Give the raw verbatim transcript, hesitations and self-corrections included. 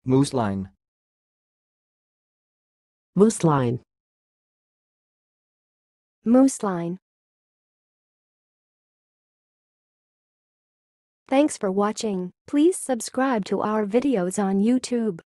mousseline, mousseline, mousseline. Thanks for watching. Please subscribe to our videos on YouTube.